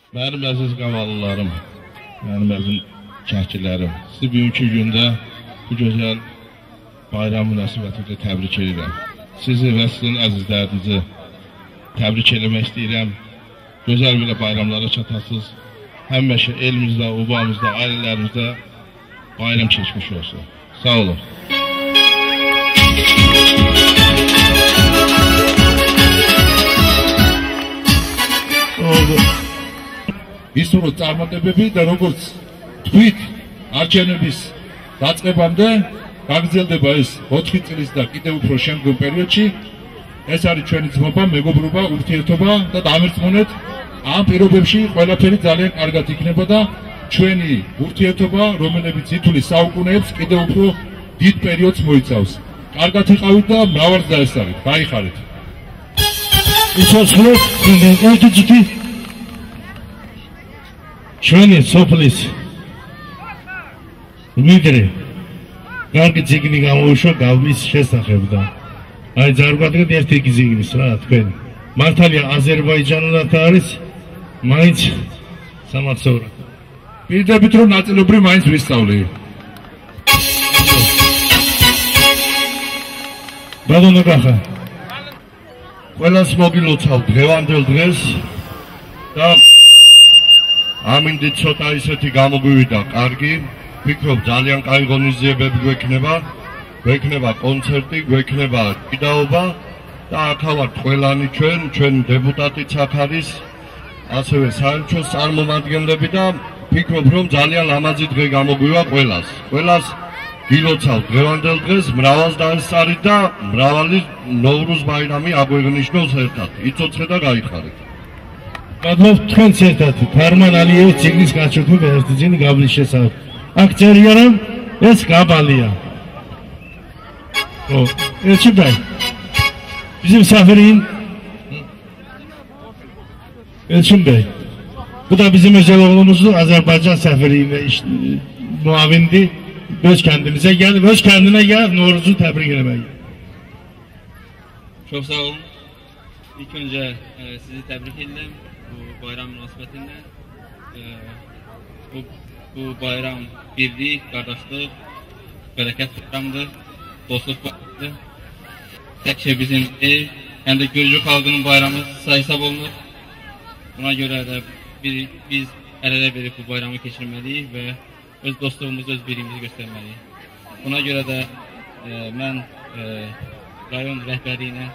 Mənim əziz qavalılarım, mənim əziz çəkirlərim, sizi bugünkü gündə bu gözəl bayram münasibətilə təbrik edirəm. Sizi və sizin əzizlərinizi təbrik eləmək istəyirəm. Gözəl belə bayramlara çatasınız. Həmişə elimizdə, obamızda, ailələrimizdə bayram keçmiş olsun. Sağ olun. ისურვო წარმატებები და როგორც თქვით არჩევნების დაწყებამდე გაგრძელდება ეს 4 წლის და კიდევ უფრო შემდგომ პერიოდში. ეს არის ჩვენი ძმობა, მეგობრობა, ურთიერთობა და დამერწმუნეთ ამ პირობებში ყველაფერი ძალიან კარგად იქნება და ჩვენი ურთიერთობა, რომელიც ითვლის საუკუნეებს, კიდევ უფრო დიდ პერიოდს მოიცავს. კარგად იყავით და მრავალს დაესწარით. გაიხარეთ. იცოცხლეთ ერთი ჩვენი სოფლის მიდრე კარგი ციგნი გამოუშვა გავლის შესახებ და აი ზარგვადგეთ ერთი ციგნის რა თქვენ მართალია აზერბაიჯანულად არის მაინც სამახსოვრად პირდებით რომ ნაწილობრივ მაინც ვისწავლე ბატონო კახა ყველას მოგილოცავ დღევანდელ დღეს და ამინდით ცოტა ისეთი გამოგვივიდა კარგი, ვფიქრობ ძალიან კაი ღონისძიებები გვექნება კონცერტი, გვექნება ჭიდაობა და აქავართ ყველანი ჩვენ დეპუტატიც აქ არის, ასევე საელჩოს წარმომადგენლები და ვფიქრობ რომ ძალიან ლამაზი დღე გამოგვივა ყველას გილოცავ დღევანდელ დღეს მრავალს დაესწარით და მრავალი ნოვრუზ ბაირამი აგვეღნიშნოს ერთად. იცოცხლე და გაიხარეთ. მადლობ თქვენს ერთად ფარმან ალიევის ციგნის გაჩოქება ერთი ძინი გავლის შესახებ. აქ წერია რომ ეს გაბალია. Elçinbey, bizim Safirin Elçinbey, bu da bizim özel oğlumuzdu. Azerbaycan Safiri'yle muavindi. Öz kendimize gel, öz kendine gel, Novruz'u tebrik etmeyi. Çok sağ olun. İlk önce sizi tebrik ederim bu bayram münasebetinde. Bu bayram birlik, kardeşlik, bereket bayramıdır, dostluk bayramıdır. Tek şey bizim değil, hem de Gürcü halkının bayramı sayısal olunur. Buna göre de biz el ele verip bu bayramı geçirmeliyiz ve öz dostluğumuzu, öz birliğimizi göstermeliyiz. Buna göre de ben rayon rehberliğine,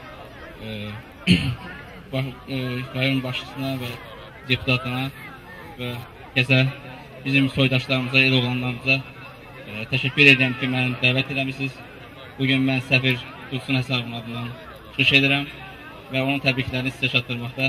rayon başçısına ve deputatına ve keza bizim soydaşlarımıza, el oğlanlarımıza teşekkür ederim ki beni davet eləmisiniz. Bugün ben Səfir Dursun hesabının adından çıxış edirəm ve onun təbriklərini sizə çatdırmaqda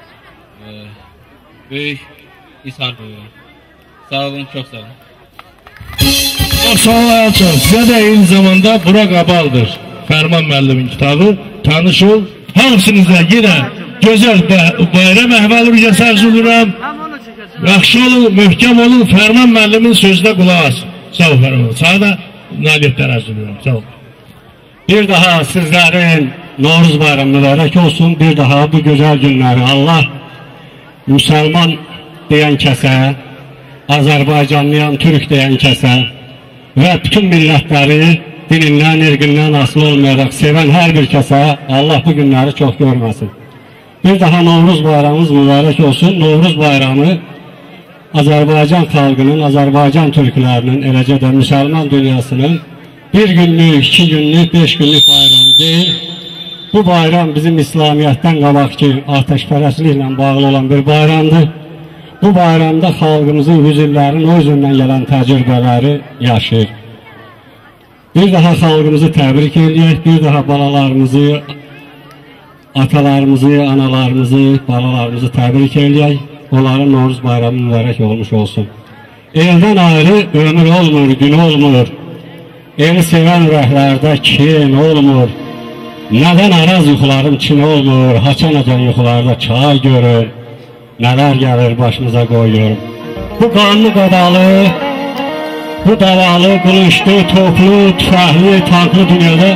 büyük ishar duyuyorum. Sağ olun, çok sağ olun. Çok sağ olun Elçin. Size de aynı zamanda Burak Abal'dır. Ferman müəllimin kitabı. Tanış ol. Hamısınıza yine güzel bayram əhval rücəsi arzulayıram. Yaxşı olun, möhkəm olun. Ferman müəllimin sözünə qulaq asın. Sağ ol Ferman. Sana da nailiyyətlər arzulayıram. Sağ ol. Bir daha sizlerin Novruz bayramı mübarək olsun. Bir daha bu güzel günleri Allah Müslüman diyen kəsə, Azərbaycanlayan Türk diyen kəsə ve bütün milletleri dininden, irqindən asılı olmayaraq seven her bir kəsə Allah bu günleri çok görməsin. Bir daha Novruz bayramımız mübarək olsun. Novruz bayramı Azərbaycan xalqının, Azərbaycan Türklərinin, eləcə də Müslüman dünyasının bir günlük, 2 günlük, 5 günlük bayramı değil. Bu bayram bizim İslamiyyətdən qabaqki ateşpərəstliklə bağlı olan bir bayramdır. Bu bayramda xalqımızın yüzüllərin o üzündən gələn təcrübələri yaşayır. Bir daha xalqımızı təbrik edək, bir daha balalarımızı, atalarımızı, analarımızı, balalarımızı təbrik edək. Onların Novruz bayramı mübarək olmuş olsun. Eldən ayrı ömür olmur, gün olmur. Eli sevən ürəklərdə kin olmur. Nədən araz yuxularım kin olmur. Haçanacan yuxularda çay görür. Nələr gəlir başımıza qoyuyorum. Bu qanlı qadalı, bu davalı, qılıçlı, toplu, tüfəkli, tanklı dünyada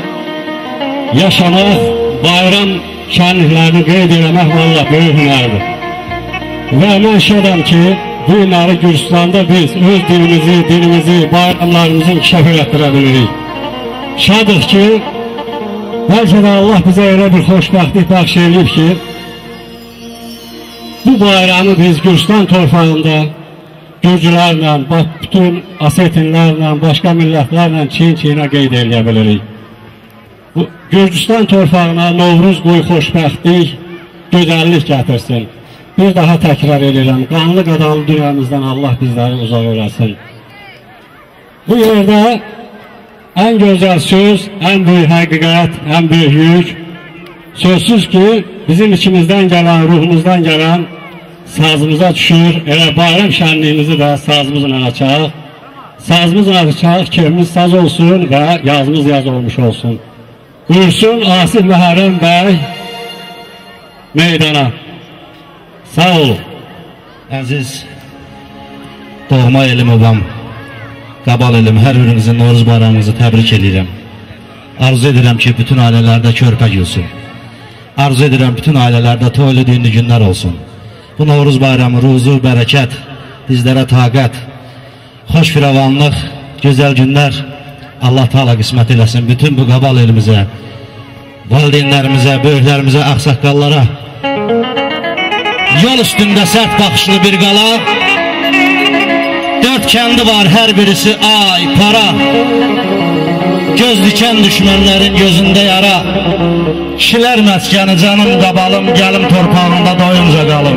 yaşamaq, bayram şənliklərini qeyd eləmək valla böyük hünərdir. Və mən şadam ki, bu günləri Gürcüstanda biz öz dilimizi, bayramlarımızı inkişaf etdirə bilirik. Şadıq ki, bəlkə də Allah bizə elə bir xoşbəxtlik bəxş edib ki, bu bayramı biz Gürcüstan torpağında Gürcülərlə, bütün Asetinlərlə, başqa millətlərlə çiyin-çiyinə qeyd edə bilirik. Gürcüstan torpağına Novruz qoy xoşbəxtlik, gözəllik gətirsin. Bir daha təkrar edirəm, qanlı qadanlı dünyamızdan Allah bizləri uzaq eləsin. Bu yerdə ən gözəl söz, ən böyük həqiqət, ən böyük yük, sözsüz ki, bizim içimizdən gələn, ruhumuzdan gələn sazımıza düşür, elə bayram şənliyimizi də sazımızla açaq. Sazımızla açaq, kefimiz saz olsun və yazımız yaz olmuş olsun. Buyursun Asif Məhərrəm bəy meydana. Sağ olun. Əziz doğma elim obam, qabal elim, hər birinizin Novruz bayramınızı təbrik edirəm. Arzu edirəm ki, bütün ailələrdə körpə gülsün. Arzu edirəm bütün ailələrdə toylu düğünlü günlər olsun. Bu Novruz bayramı ruzu, bərəkət, dizlərə taqət, xoş firavanlıq, gözəl günlər Allah Teala qismət eləsin. Bütün bu qabal elimizə, valideynlərimizə, böyüklərimizə, ağsaqqallara, yol üstündə sərt baxışlı bir qala, 4 kəndi var, hər birisi ay, para, göz dikən düşmənlərin gözündə yara, kişilər məskəni canım qabalım, gəlim torpağında doyunca qalım.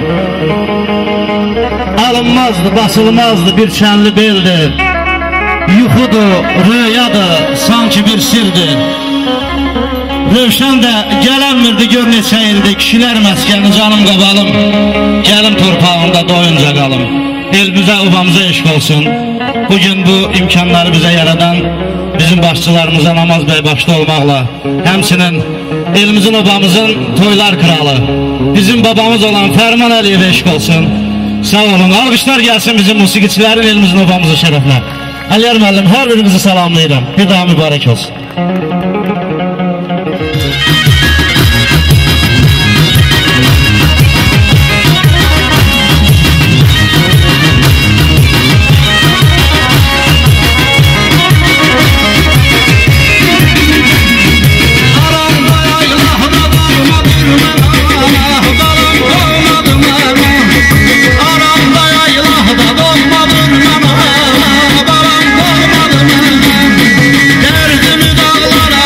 Alınmazdı, basılmazdı bir çənli beldir, yuxudur, rüyadır, sanki bir sirdir. Rövşən də gələnmirdi, gör neçə ildir, kişilər məskəni canım qabalım, gəlim torpağında doyunca qalım. Elimizə, obamıza eşq olsun. Bugün bu imkanları bizə yaradan bizim başçılarımıza Namaz bəy başda olmaqla, həmçinin elimizin, obamızın toylar kralı, bizim babamız olan Fərman Əliyev eşq olsun. Sağ olun, alqışlar gəlsin bizim musiqiçilərin elimizin, obamızın şərəflə. Əliyar müəllim, hər birinizi salamlayıram. Bir daha mübarək olsun. Derdimi dağlara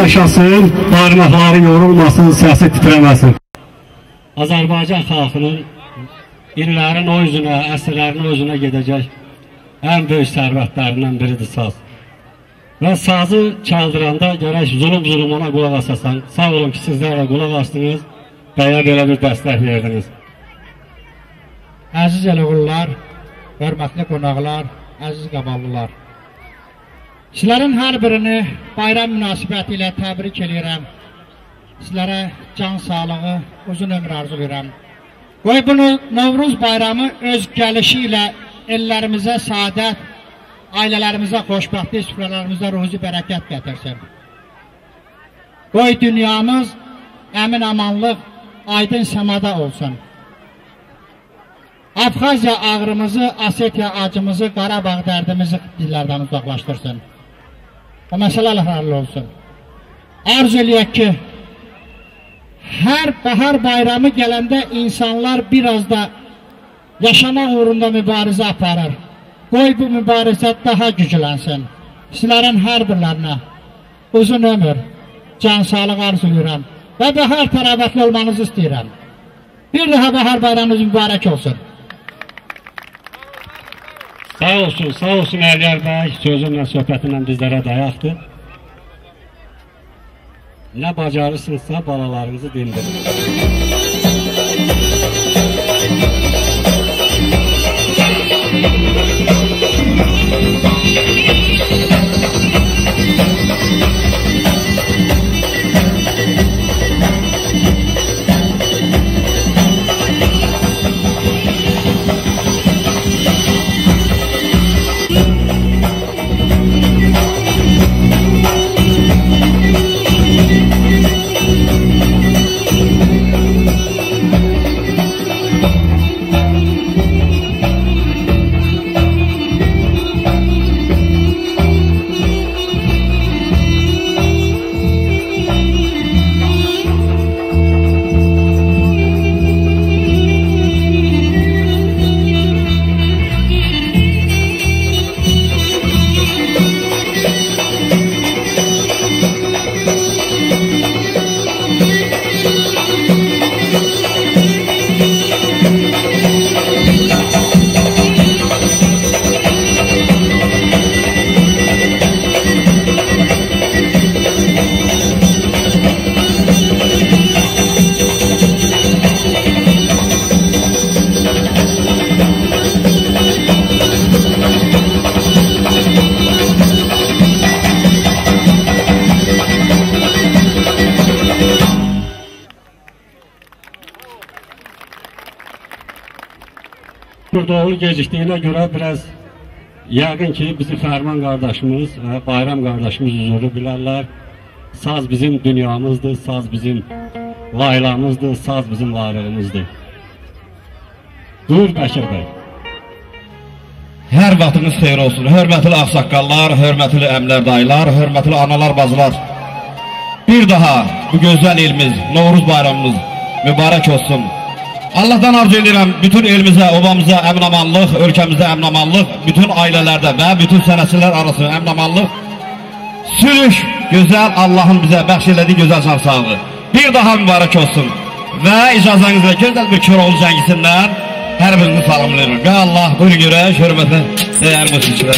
yaşasın, barmaqları yorulmasın, səsi titrəməsin. Azərbaycan xalqının illərin o üzünə, əsrlərin o üzünə gedəcək ən böyük sərvətlərindən biridir saz. Və sazı çaldıranda gərək zulüm ona qulaq asasan. Sağ olun ki, sizlər də qulaq astınız, bəyə belə bir dəstək verdiniz. Əziz Əliğullar, hörmətli qonaqlar, əziz qaballılar. Sizlərin hər birini bayram münasibəti ilə təbrik edirəm. Sizlərə can sağlığı, uzun ömür arzulayıram. Qoy bunu Novruz bayramı öz gəlişi ilə ellərimizə saadət, ailələrimizə xoşbəxtlik, süfrələrimizə ruzi bərəkət gətirsin. Qoy dünyamız əmin amanlıq, aydın səmada olsun. Abxaziya ağrımızı, Asetiya acımızı, Qarabağ dərdimizi dillərdən uzaqlaşdırsın. O məsələlər həll olsun. Arzu eləyək ki, hər bahar bayramı gələndə insanlar biraz da yaşamaq uğrunda mübarizə aparır. Qoy bu mübarizə daha güclənsin. Sizlərin hər birlərinə uzun ömür, can sağlıq arzulayıram və bahar tərəvətli olmanızı istəyirəm. Bir daha bahar bayramınız mübarək olsun. Sağ olsun Əliyar bəy, sözünlə, söhbətinlə bizlərə dayaqdır. Nə bacarırsınızsa balalarınızı dindirin. Doğru gecikdiyinə görə biraz yəqin ki, bizi Fərman qardaşımız və Bayram qardaşımız huzuru bilərlər. Saz bizim dünyamızdır, saz bizim laylamızdır, saz bizim varlığımızdır. Buyur Bəkir bəy. Hər vaxtınız xeyir olsun. Hörmətli ağsaqqallar, hörmətli əmlər dayılar, hörmətli analar, bacılar. Bir daha bu gözəl ilimiz, Novruz bayramımız mübarək olsun. Allah'tan arzu edirəm bütün elimizə, obamıza əminamanlıq, ölkəmizdə əminamanlıq, bütün ailələrdə və bütün sənətçilər arasında əminamanlıq, sülh, gözəl Allah'ın bizə bəxş elədiyi gözəl can sağlığı. Bir daha mübarək olsun və icazənizlə gözəl bir Köroğlu cəngisindən hər birini salamlayırım. Və Allah buyurun görək, hörmətli dəyərli musiqiçilər.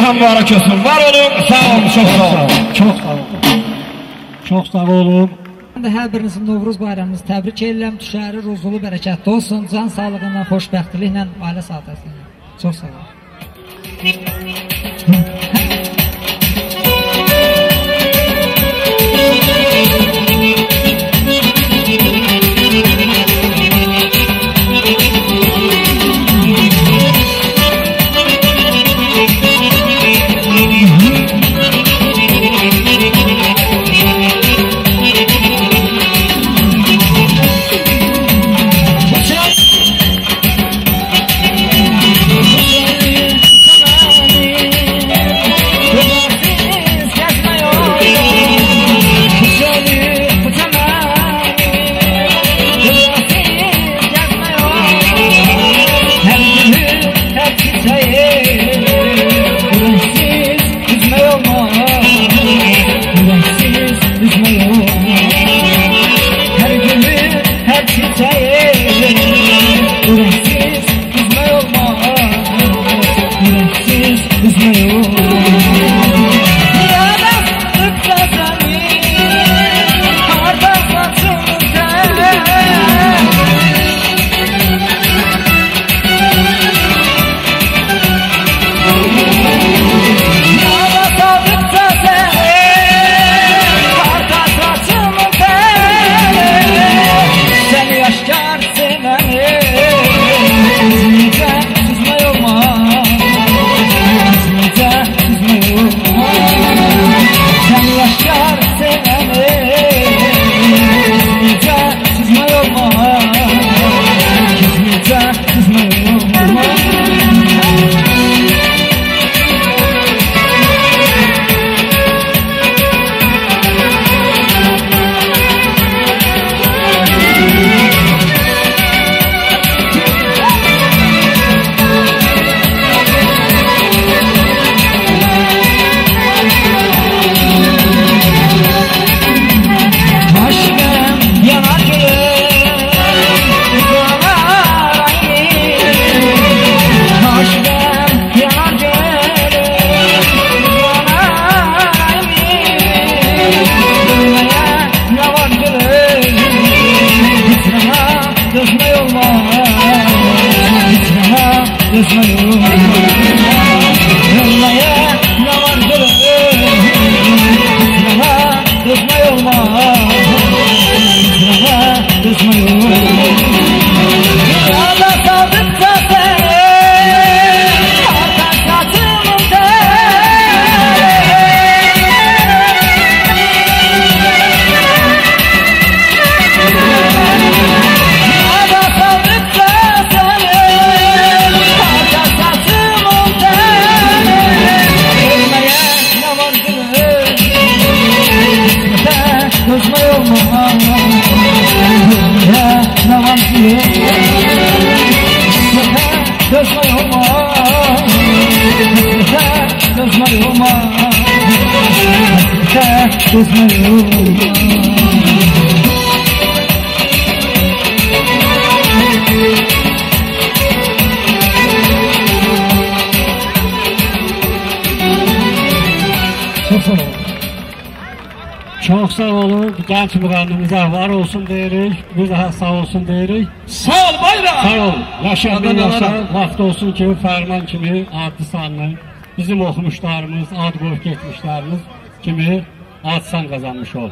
daha mübarək olsun. Var olun, sağ olun, çox sağ olun. Çox sağ olun. Çox sağ olun. Mən də hər birinizin Novruz bayramınızı təbrik edirəm. Düşəri, ruzulu, bərəkətli olsun. Can sağlığıyla, xoşbəxtliklə, ailə saadəsilə. Çox sağ olun. Çox sağ olun, gənc müğənnimizə var olsun deyirik, bir daha sağ olsun deyirik. Sağ ol bayram! Sağ ol, yaşa bir yaşa, vaxt olsun ki, Fərman kimi adlı sanlı, bizim oxumuşlarımız, ad qoyub getmişlərimiz kimi ad san qazanmış ol.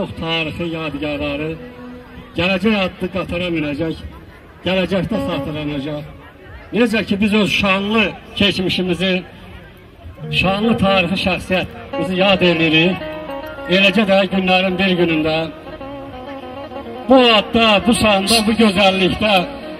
çox tarixi yadigarları gələcək adlı qatara minəcək, gələcəkdə xatırlanacaq. Necə ki biz öz şanlı keçmişimizi, şanlı tarixi şəxsiyyətimizi yad edirik, eləcə də günlərin bir günündə bu adda, bu sanda, bu gözəllikdə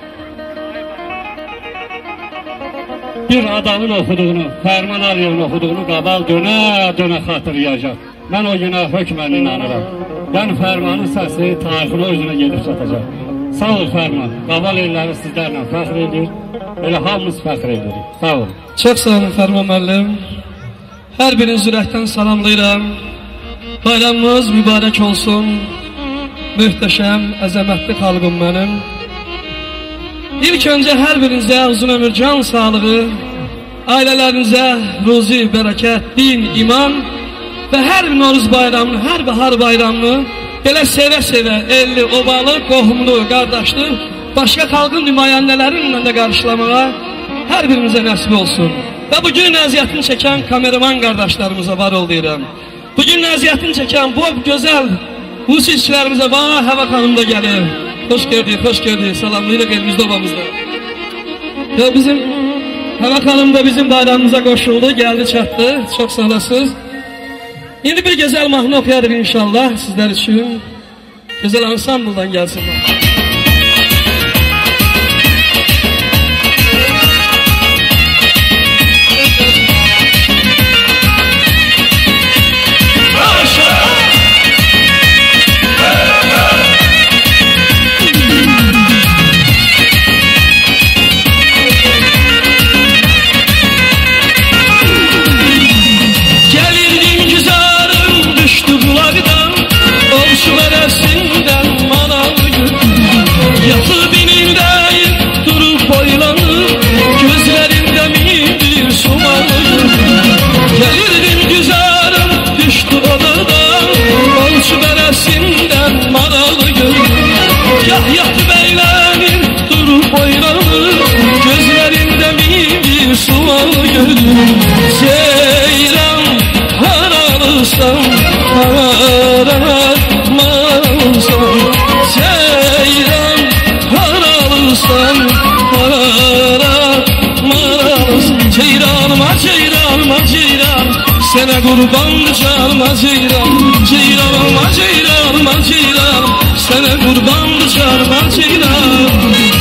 bir adamın oxuduğunu, Fərman Aliyevin oxuduğunu qabal dönə xatırlayacaq. Mən o günə hökmən inanıram. Yəni Fərmanın səsi tarixini özünə gedib çatacaq. Sağ ol Fərman. Qabal elləri sizlərlə fəxr edir. Elə hamımız fəxr edirik. Sağ ol. Çox sağ olun Fərman müəllim. Hər birinizi ürəkdən salamlayıram. Bayramınız mübarək olsun. Möhtəşəm, əzəmətli xalqım mənim. İlk öncə hər birinizə uzun ömür, can sağlığı, ailələrinizə ruzi, bərəkət, din, iman və hər bir Noruz bayramını, hər bahar bayramını belə sevə-sevə, elli, obalı, qohumlu, qardaşlı, başqa xalqın nümayəndələrinlə də qarşılamağa hər birimizə nəsib olsun. Və bugün əziyyətini çəkən kameraman qardaşlarımıza var ol deyirəm. Bugün əziyyətini çəkən bu gözəl musiqiçilərimizə var, Həvə xanım da gəlir. Hoş geldi, hoş geldi. Salamlayırıq elimizdə obamızda. Ya bizim Həvə xanım da bizim bayramımıza qoşuldu, gəldi, çatdı. Çox sağ olasınız. İndi bir gözəl mahnı oxuyarıq inşallah sizlər üçün. Gözəl ansambldan gəlsin. Seyran haralısan, haralatmalsan. Seyran haralısan, haralatmalsan. Ceyranıma, ceyranıma, ceyran, sənə qurbandır canıma ceyran. Ceyranıma, ceyranıma, ceyran, sənə qurbandır canıma ceyran.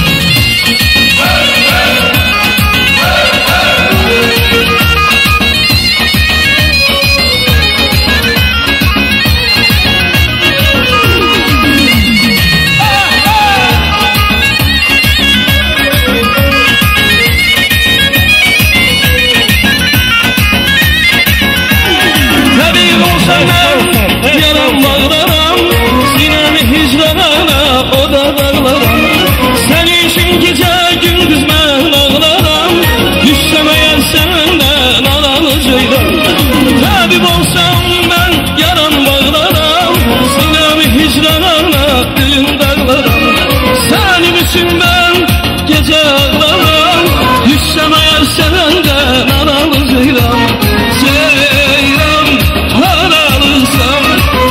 Tabip olsam ben yaran bağlaram, sinemi hicranlarla düğün dağlaram. Senin için ben gece ağlaram, düşsem eğer senden aralı ceyran. Ceyran haralısam,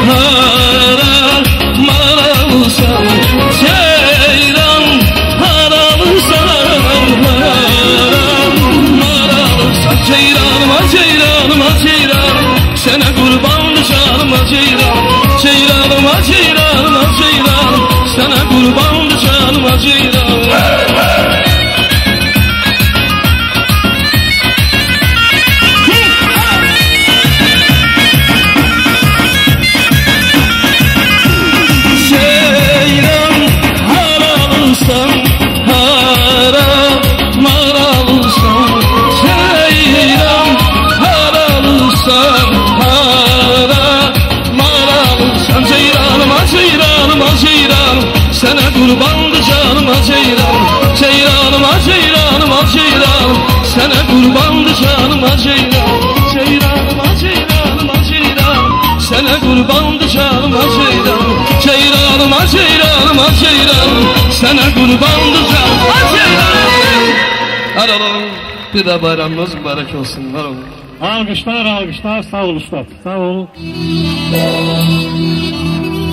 haramalısam. Ceyran haralısam, haramalısam. Ceyranıma, ceyranıma, ceyran, sənə qurbandır canıma ceyran. Ceyranıma, ceyranıma, ceyran, sənə qurbandır canıma ceyran. Ceyran haralısam, haramalısam. Ceyran haralısam, haramalısam. Ceyranıma, ceyranıma, ceyran, sənə qurbandır canıma ceyran. Ceyranıma, ceyranıma, ceyran, sənə qurbandır canıma ceyran. Ceyranıma, ceyranıma, ceyran, sənə qurbandır canıma ceyran. Ceyranıma, ceyranıma, ceyran, sənə qurbandır canıma ceyran. Var olun, bir də bayramınız mübarək olsun, var olun. Alqışlar, alqışlar, sağ ol ustad, sağ ol.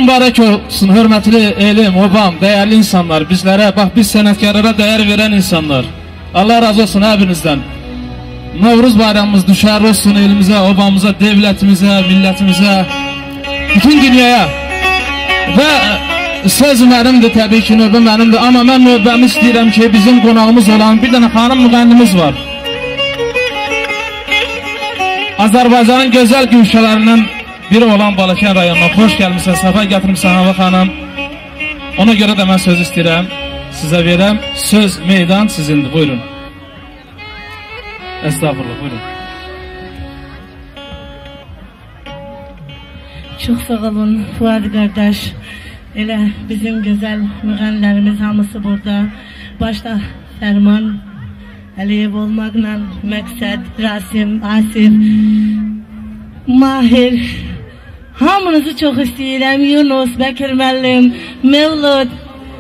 mübarək olsun, hörmətli elim, obam, dəyərli insanlar, bizlərə, bax biz sənətkarlara dəyər verən insanlar. Allah razı olsun hər birinizdən. Novruz bayramımız düşərli olsun elimizə, obamıza, devlətimizə, millətimizə, bütün dünyaya. Və söz mənimdir, təbii ki, növbə mənimdir. Amma mən növbəmi istəyirəm ki, bizim qonağımız olan bir dənə xanım müğənnimiz var. Azərbaycanın gözəl gülşələrindən biri olan Balakən rayonuna xoş gəlmişsən, səfa gətirmişsən Hava xanım. Ona görə də mən söz istəyirəm, sizə verəm. Söz, meydan sizindir, buyurun. Estağfurullah, buyurun. Çox sağ olun Fuad qardaş. Elə bizim gözəl müğənnilərimiz hamısı burada. Başda Fərman Əliyev olmaqla Məqsəd, Rasim, Asif, Mahir. Hamınızı çox istəyirəm. Yunus, Bəkir müəllim, Mevlud.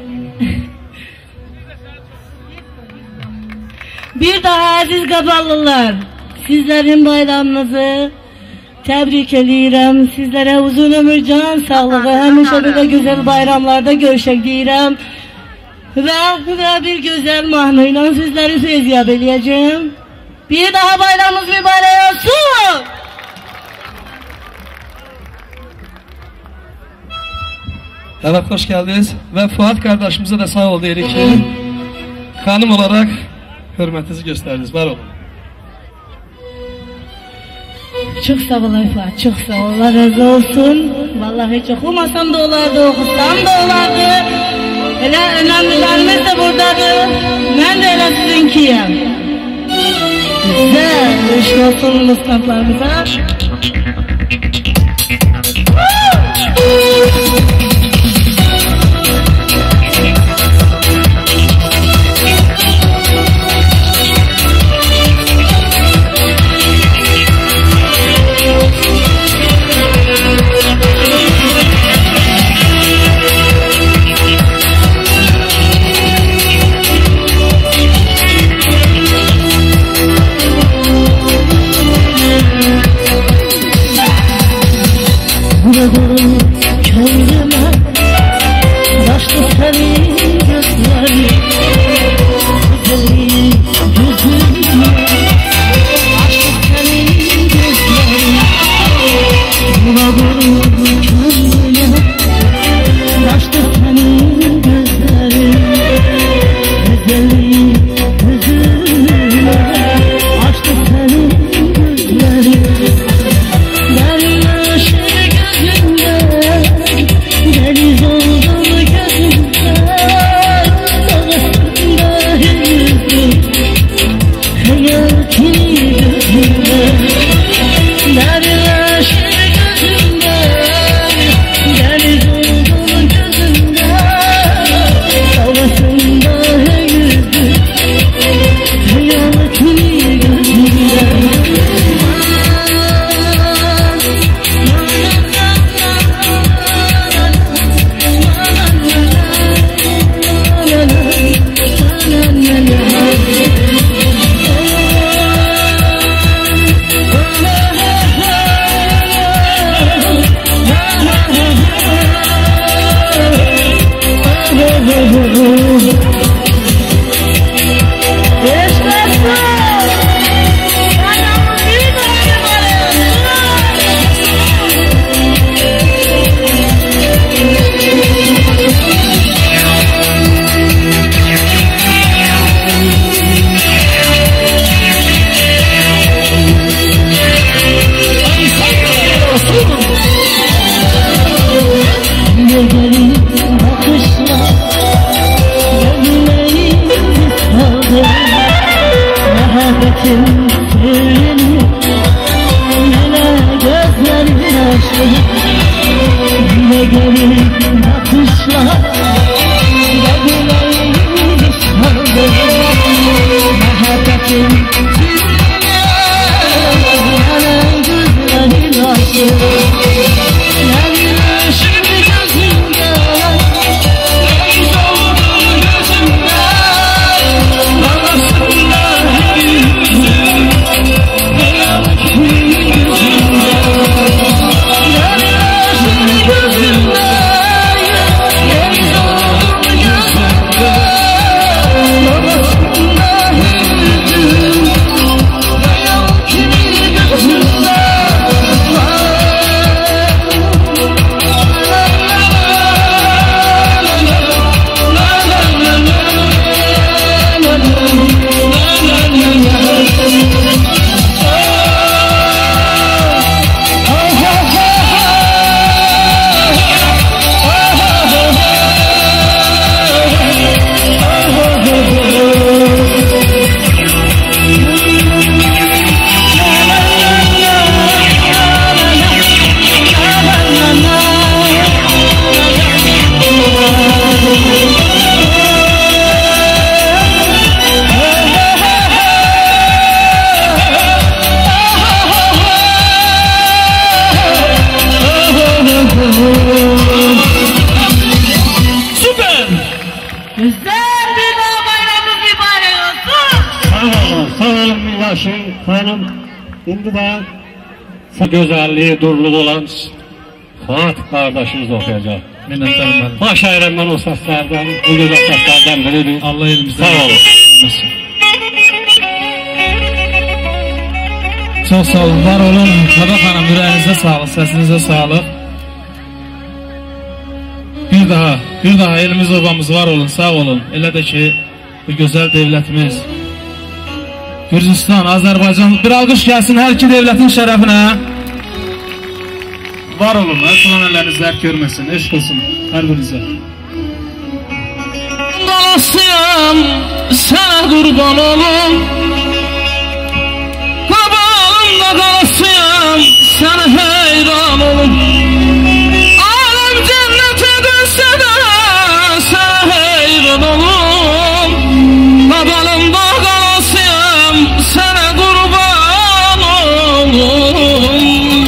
Bir daha əziz Qaballılar, sizlərin bayramınızı təbrik edirəm. Sizlərə uzun ömür, can sağlığı, həmişə belə gözəl bayramlarda görüşək deyirəm. Və bir gözəl mahnı ilə sizləri fezyab eləyəcəm. Bir daha bayramınız mübarək olsun. Evet, hoş geldiniz. Ve Fuat kardeşimize de sağ ol deyirik ki, hanım olarak hürmetinizi gösterdiniz. Var olun. Çok sağ olun Fuat, çok sağ ol. Allah razı olsun. Vallahi hiç okumasam da olardı, okusam da olardı. Elə önemlilerimiz de buradadır. Ben de elə sizinkiyim. Güzel, hoş olsun Mustafa'larımıza. Hanım, indi də gözəlliyi, durluğu olan Fuat qardaşımız oxuyacaq. Minnətdarım mənim. Baş əyirəm mən o səslərdən, bu gözəl səslərdən biridir. Allah elimizdən. Sağ olun. Çox sağ olun, var olun. Baba xanım, ürəyinizə sağlıq, səsinizə sağlıq. Bir daha elimiz obamız var olun, sağ olun. Elə də ki, bu gözəl devlətimiz, Gürcistan, Azərbaycan, bir alqış gəlsin hər iki devlətin şərəfinə. Var olun, əslan əlləriniz zərk görməsin, eşq olsun hər birinizə. Qalasıyam, sənə qurban olum, qabalımda qalasıyam, sənə heyran olum. Aləm cənnətə dönsə də, sənə heyran olum, qabalımda qalasıyam, sənə qurban olum.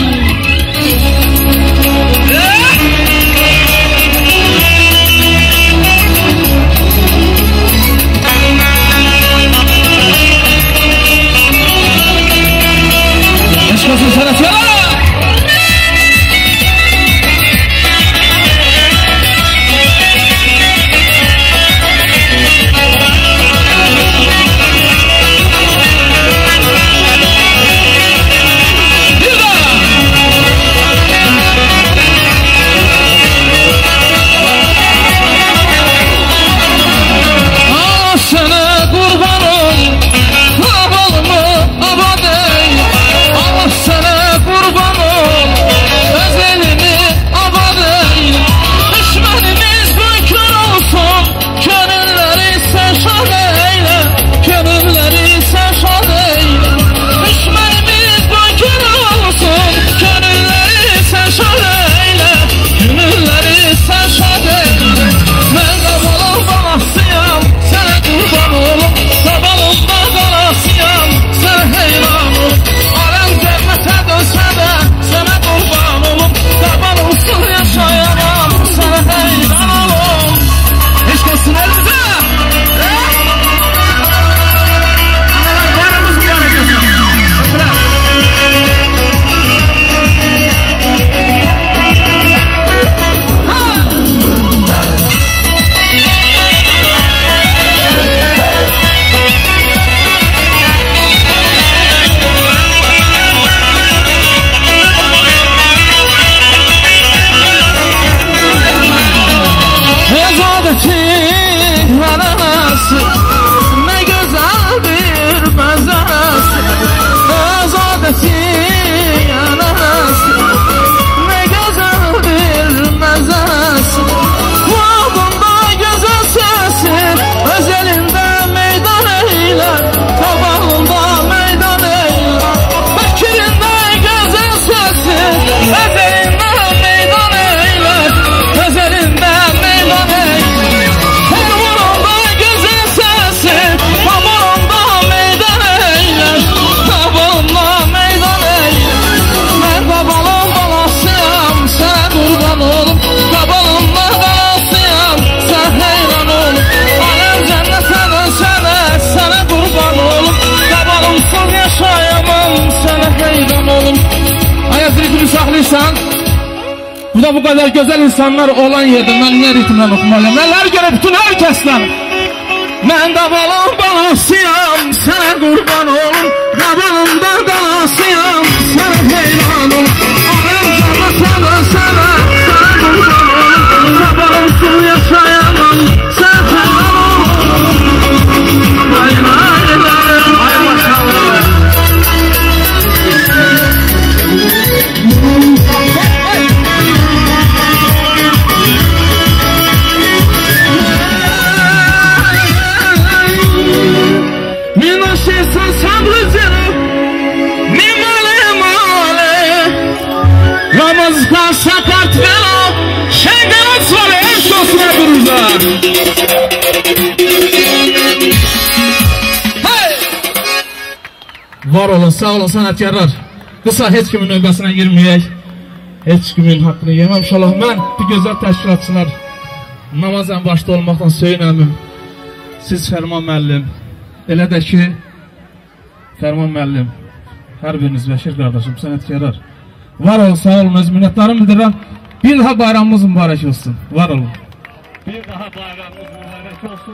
Burada bu kadar güzel insanlar olan yerde ben ne ritimden okumalıyım? Neler göre bütün herkesten. Ben de balım balasıyam, sana kurban olum. Kabalımda dalasıyam, sana heyran olum. Alem sana sana kurban olum. Kabalımsız yaşayamam, sen heyran olum. Vay vay vay, ay maşallah. Ramazan şakart velo, şeyden asfalı en şosuna dururda. Var olun, sağ olun sanatkarlar. Kısa heç kimin növbəsine girməyək. Heç kimin haqqını yeməmiş olaq. Mən bu gözəl təşkilatçılar namazən başda olmaqdan Söyün əmim, siz Fərman müəllim, elə də ki Fərman müəllim, Hər biriniz Bəşir qardaşım, sənətkarlar. Var olun, sağ olun, öz minnətlarımı bildirirəm. Bir daha bayramımız mübarək olsun. Var olun. Bir daha bayramımız mübarək olsun.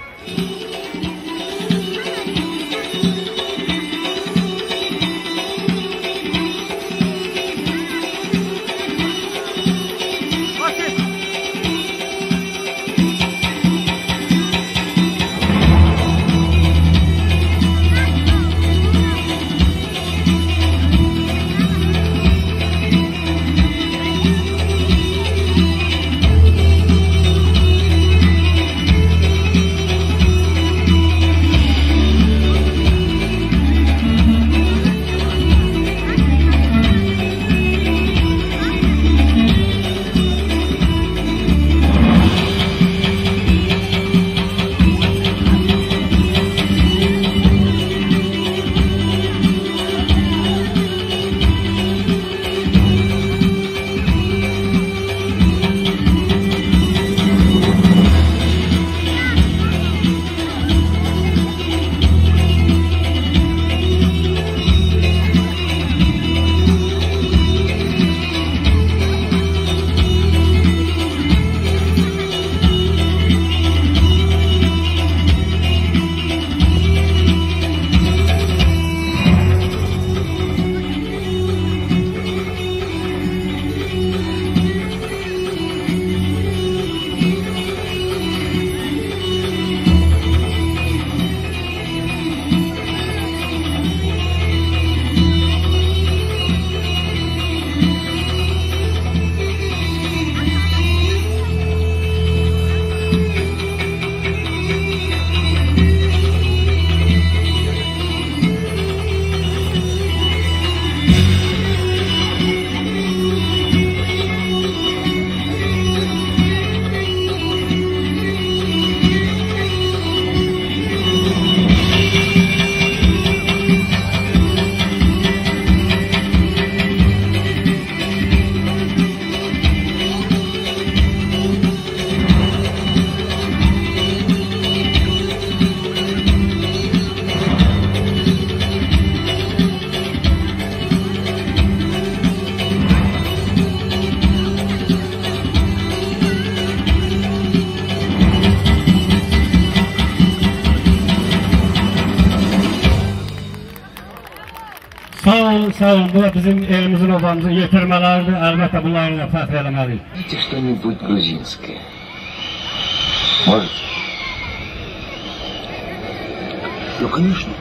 Sağ olun, bu da bizim elimizin obamızın yetirmeleridir. Elbette bunları da fəxr eləməliyik. Знаете что-нибудь грузинское? Можете? Ну, конечно.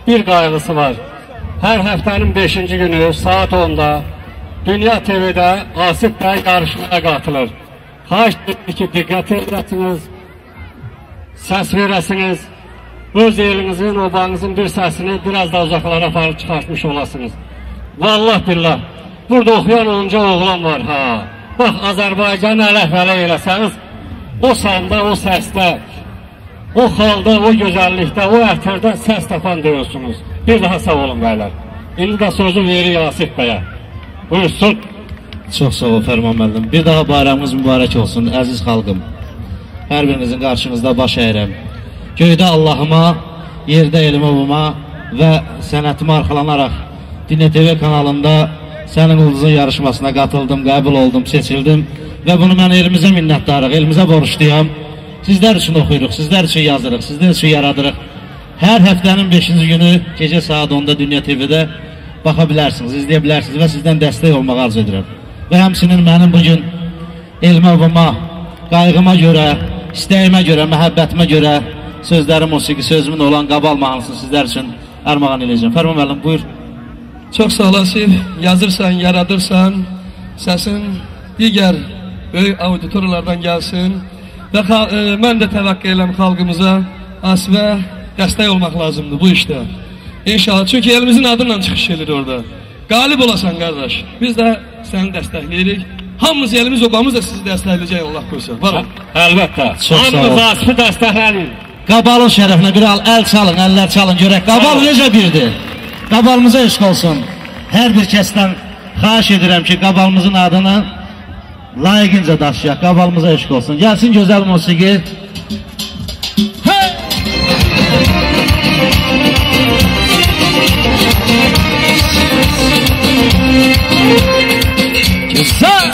bir qayğısı var. Hər həftənin 5-ci günü saat 10-da Dünya TV'də Asif bəy yarışmaya qatılır. Xahiş edir ki, diqqət edəsiniz, səs verəsiniz, öz elinizin, obanızın bir səsini biraz da uzaqlara aparıb çıxartmış olasınız. Vallah billah, burada oxuyan onca oğlan var ha. Bax, Azərbaycan ələf-ələ eləsəniz, o sanda, o səsdə, o xalda, o gözəllikdə, o ətərdə səs tapan deyilsiniz. Bir daha sağ olun bəylər. İndi də sözü verir Asif bəyə. Buyursun. Çox sağ ol Fərman müəllim. Bir daha bayramınız mübarək olsun əziz xalqım. Hər birinizin qarşınızda baş əyirəm. Göydə Allahıma, yerdə elmimə və sənətimə arxalanaraq Dünya TV kanalında sənin ulduzun yarışmasına qatıldım, qəbul oldum, seçildim və bunu mən elimizə minnətdarıq, elimizə borçluyam. Sizlər üçün oxuyuruq, sizlər üçün yazırıq, sizlər üçün yaradırıq. Hər həftənin 5-ci günü gecə saat 10-da Dünya TV-də baxa bilərsiniz, izləyə bilərsiniz və sizdən dəstək olmağı arzu edirəm. Və həmçinin mənim bugün elmə, qayğıma görə, istəyimə görə, məhəbbətimə görə sözlərim, musiqi sözümün olan Qabal mahnısını sizlər üçün armağan edəcəm. Fərman müəllim, buyur. Çox sağ olasın, yazırsan, yaradırsan, səsin digər böyük auditoriyalardan gəlsin və mən də təvəqqə eləm xalqımıza Asifə dəstək olmaq lazımdır bu işdə. İnşallah, çünki elimizin adıyla çıxış edir orada. Qalib olasan qardaş, biz də səni dəstəkləyirik. Hamımız elimiz obamız da sizi dəstəkləyəcək Allah qoysa. Var ol. Əlbəttə. Hamımız Asifi dəstəkləyirik. Qabalın şərəfinə bir əl çalın, əllər çalın, görək. Qabal necə birdir? Qabalımıza eşq olsun. Hər bir kəsdən xahiş edirəm ki, qabalımızın adını layiqincə daşıyaq. Qabalımıza eşq olsun. Gəlsin gözəl musiqi. Güzel.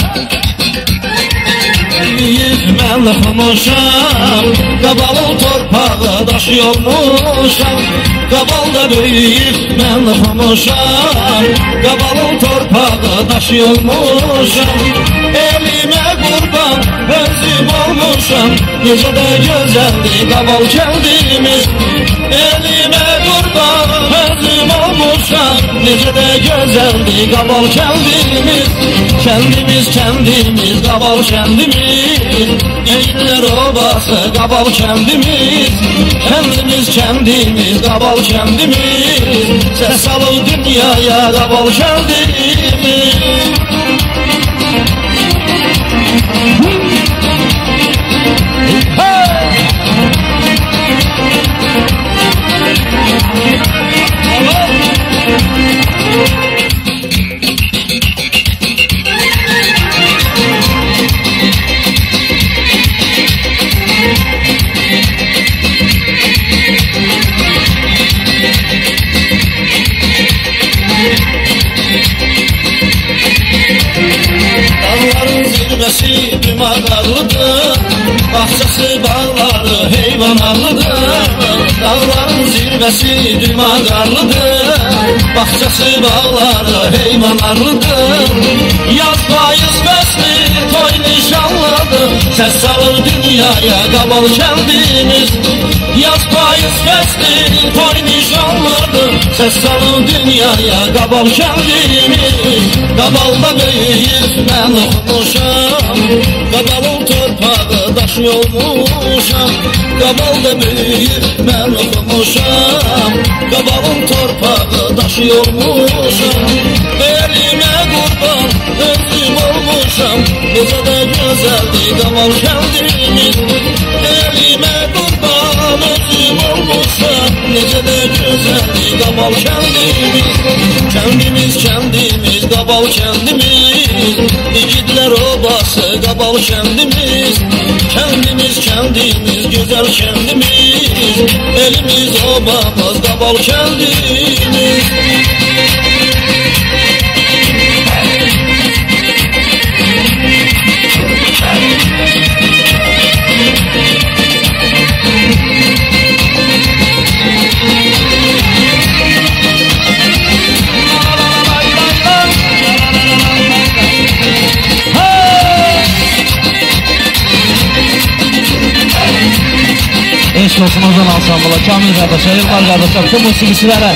Mən xamuşam, Qabalın torpağı daşıyolmuşam. Qabal da böyük, mən xamuşam, Qabalın torpağı daşıyolmuşam. Elimə qurban, özüm olmuşam, necə də gözəldir Qabal kəndimiz. Elimə qurban, özüm olmuşam, necə də gözəldir Qabal kəndimiz. Kəndimiz, kəndimiz, Qabal kəndimiz, Eynlər obası, Qabal kəndimiz. Kəndimiz, kəndimiz, Qabal kəndimiz, səs salır dünyaya Qabal kəndimiz. Dağların zirvəsi dümarlarlıdır, bahçəsi bağları heyvanlarlıdır. Dağların zirvəsi dümarlarlıdır, bahçəsi bağları heyvanlarlıdır. Yaz payız bəsli toy nişanlıdır, səs salır dünyaya Qabal kəndimiz. Yaz payız bəsli toy nişanlıdır, səs salır dünyaya Qabal kəndimiz. Qabalda böyük mən oxumuşam, Qabalın torpağı daşıyolmuşam. Qabalda böyük mən oxumuşam, Qabalın torpağı daşıyolmuşam. Elimə qurban, özüm olmuşam, necə də gözəldir Qabal kəndimiz. Elimə qurban, özüm olmuşam, necə də gözəldir Qabal kəndimiz. Kəndimiz, kəndimiz, Qabal kəndimiz, İgidlər obası, Qabal kəndimiz. Kəndimiz, kəndimiz, gözəl kəndimiz, elimiz obamız, Qabal kəndimiz. eşk olsun Ozan Ansambıla, Kamil qardaşa, Yılmaz qardaşa, bütün musiqiçilərə.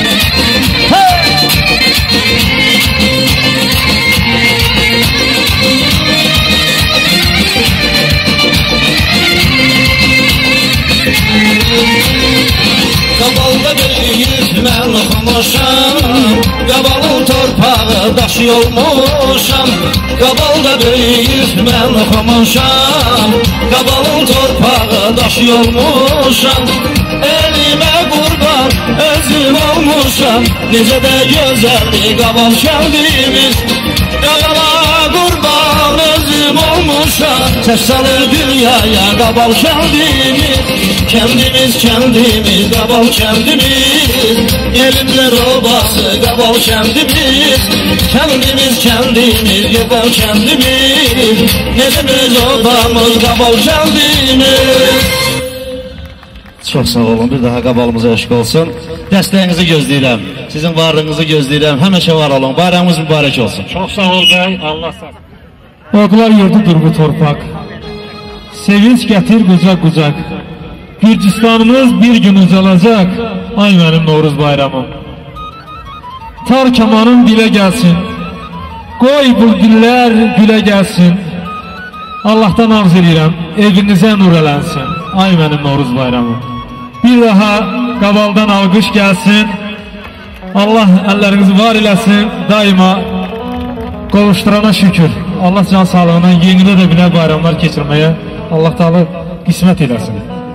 Qabalda böyüyüb mən oxumuşam, Qabalın torpağı daşı olmuşam. Qabalda böyüyüb mən oxumuşam, Qabalın torpağı daşı olmuşam. Elimə qurban özüm olmuşam, necə də gözəldir Qabal kəndimiz. Qabala qurban özüm olmuşam, səs salır dünyaya Qabal kəndimiz. Kendimiz kendimiz Qabal kendimiz, elimler obası Qabal kendimiz. Kendimiz kendimiz Qabal kendimiz, elimiz obamız Qabal kendimiz. Çok sağ olun, bir daha Qabalımıza eşk olsun. Dəstəyinizi gözləyirəm, sizin varlığınızı gözləyirəm, həmişə var olun, bayramımız mübarək olsun. Çok sağ ol bey, Allah sağ olsun. Oğlar yurdudur bu torpaq, sevinç gətir qucaq qucaq. Gürcistanımız bir gün ucalacaq, ay mənim Novruz bayramım. Tar kamanın dilə gəlsin, qoy bülbüllər gülə gəlsin. Allah'tan arz edirəm, evinizə nur elənsin, ay mənim Novruz bayramım. Bir daha Qabaldan alqış gəlsin, Allah əllərinizi var eləsin, daima qovuşturana şükür. Allah can sağlığına yenidə də binə bayramlar keçirməyə Allah Teala qismət eləsin.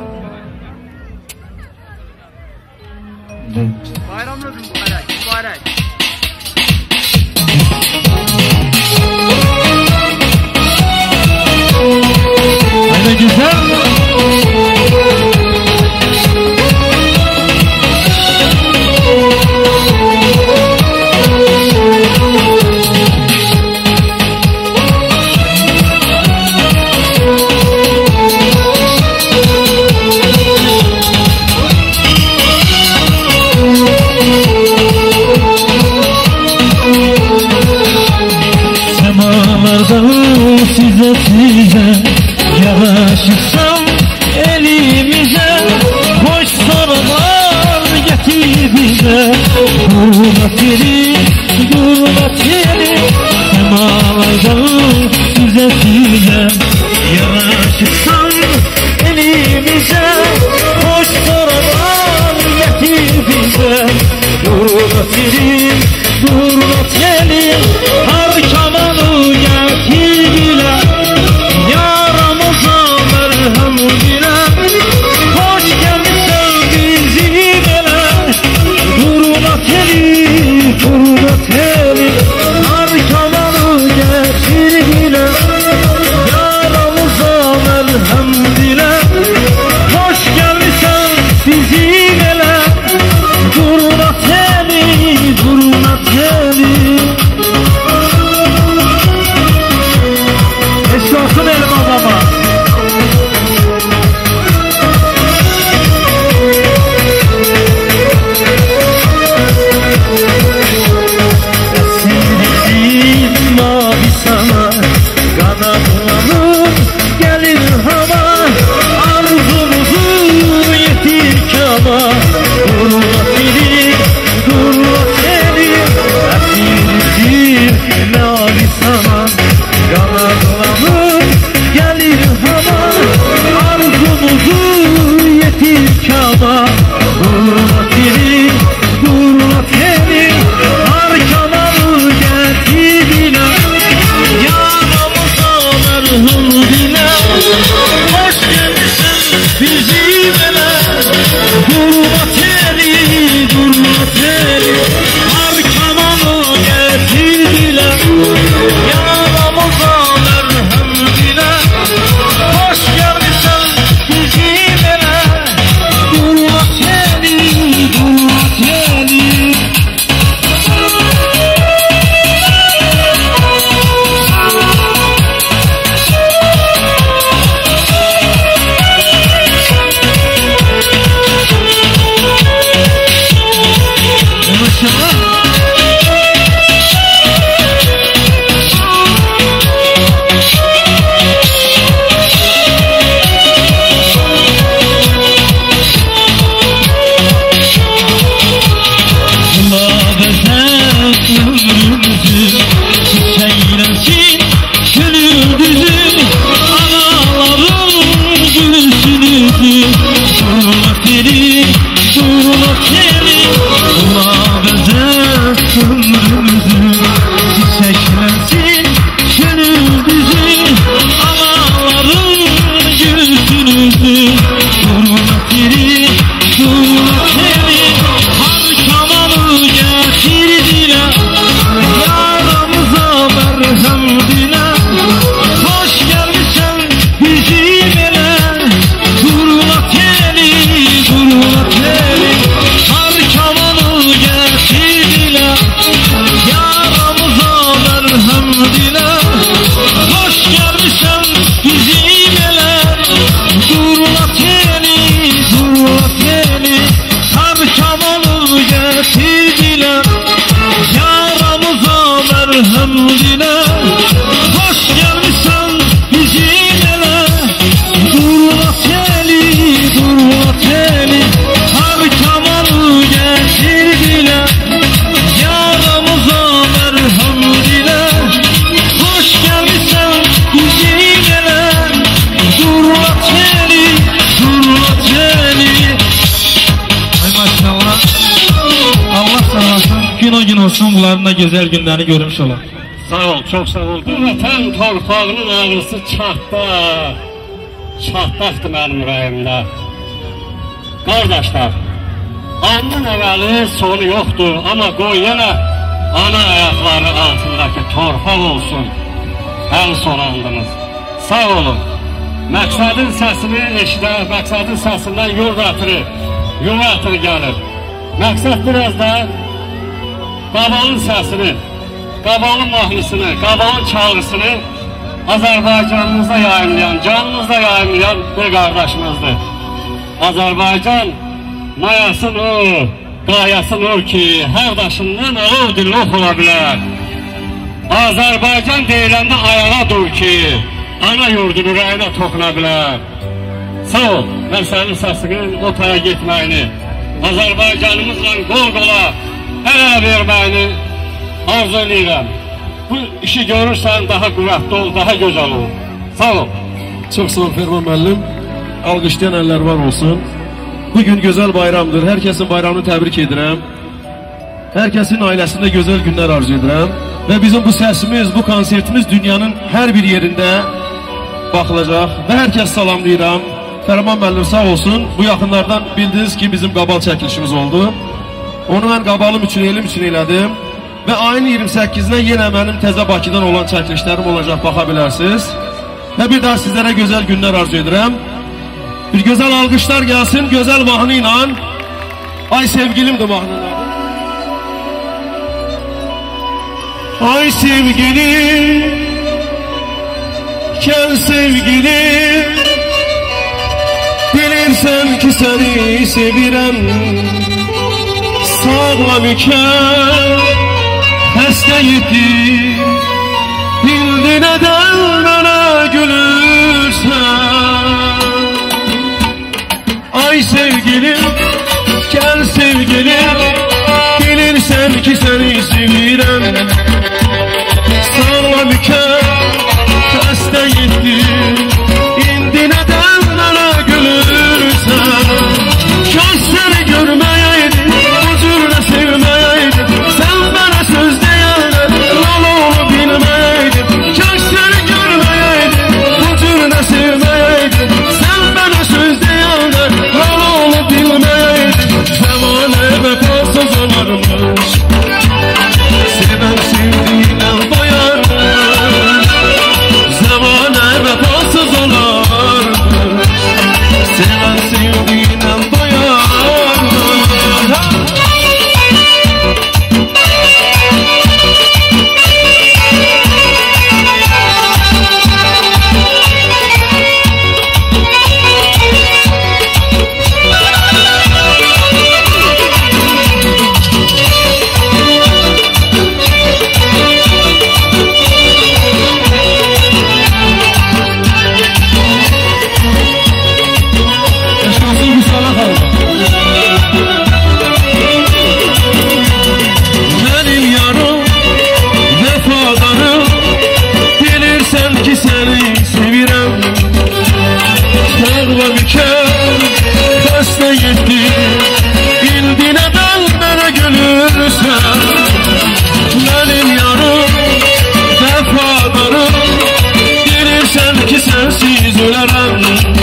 Bayramınız mübarək, mübarək. Haydi güzel. Size yavaşırsam elimize, hoş sorular getir bize. Gurbet yeri semalardan size yavaşırsam elimize, hoş sorular getir bize. Gurbet yeri har kamanı getir bile, yaramıza merhem bile. Hoş gelmişsen bizim ele, Gurbet yeri olsun, bunların da güzel günlerini görmüş olalım. Sağ ol, çok sağ ol. Bu vətən torpağının ağrısı çatdaq. Çatdaqdır mənim ürəyimdə. Qardaşlar, anın əvvəli sonu yoxdur, amma qoy yenə ana ayaqları altındakı torpaq olsun. Ən son andınız. Sağ olun. Məqsədin səsini eşidən, məqsədin səsindən yol ətiri gəlir. Məqsəd biraz da Qabalın səsini, Qabalın mahnısını, Qabalın çağrısını Azərbaycanımızda yayımlayan, canımızda yayımlayan bir qardaşımızdır. Azərbaycan mayasın o, qayasın o ki, hər daşından alov dili ola bilər. Azərbaycan deyiləndə ayağa dur ki, ana yurdun ürəyinə toxuna bilər. Sağ ol, mən sənin səsinin o taya getməyini, Azərbaycanımızla qol-qola əl-ələ verməyini arzu edirəm. Bu işi görürsən daha qüvvətli ol, daha gözəl ol. Sağ ol. Çox sağ ol Ferman müəllim. Alqışlayan əllər var olsun. Bugün gözəl bayramdır. Hər kəsin bayramını təbrik edirəm. Hər kəsin ailəsində gözəl günlər arzu edirəm. Və bizim bu səsimiz, bu konsertimiz dünyanın hər bir yerində baxılacaq. Və hər kəs salamlayıram. Ferman müəllim sağ olsun. Bu yaxınlardan bildiniz ki, bizim Qabal çəkilişimiz oldu. Onu mən Qabalım üçün, elim üçün elədim. Və ayın 28-nə yenə mənim təzə Bakıdan olan çəkilişlərim olacaq, baxa bilərsiniz. Və bir daha sizlərə gözəl günlər arzu edirəm. Bir gözəl alqışlar gəlsin, gözəl mahnı ilə. Ay sevgilimdir mahnının adı. Ay sevgilim, gel sevgilim, bilirsən ki səni sevirəm. Sağlam ikən həstə yetim, bildi nədən mənə gülürsən. Ay sevgilim, gel sevgilim, bilirsən ki səni sevirəm. Sağlam ikən həstə yetim, indi nədən mənə gülürsən. Kaş səni görməyəydim, bu cürlə sevməyəydim, sən mənə söz deyəndə lal olub bilməyəydim. Kaş səni görməyəydim, bu cürlə sevməyəydim, sən mənə söz deyəndə lal olub bilməyəydim. Zamanə vəfasız olarmış, sevən sevdiğinə doyarmış. Zamanə vəfasız olarmış, sevən sevdiğinə doyarmış. Benim yarım, vefadarım, bilirsən ki səni sevirəm. Sağlam ikən xəstə yetdim, bildi nədən mənə gülürsən. Benim yarım, vefadarım, bilirsən ki sənsiz ölərəm.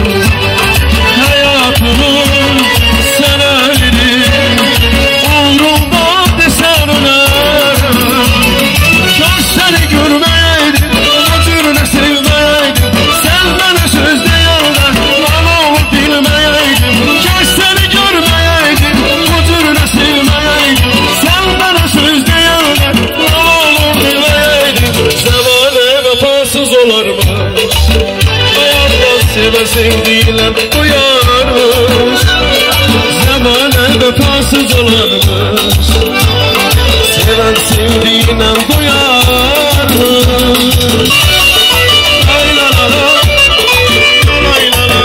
Hayatımı sənə verim, uğrumda desən ölərəm. Kaş səni görməyəydim, o cürlə sevməyəydim, sən mənə söz deyəndə lal olub bilməyəydim. Kaş səni görməyəydim, o cürlə sevməyəydim, sən mənə söz deyəndə lal olub bilməyəydim. Zamanə vəfasız olarmış, hayatdan sevə sevdiyiləm duyarmış. Zamanə vəfasız olarmış, sevən sevdiyinə duyarmış. Ay la la la, ay la la.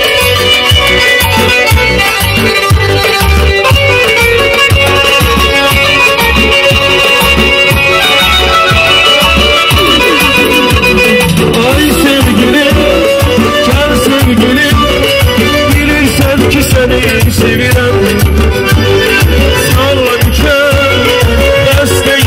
Ay sevgilim, gel sevgilim, bilirsən ki səni sevirəm. Sağlam ikən dəstə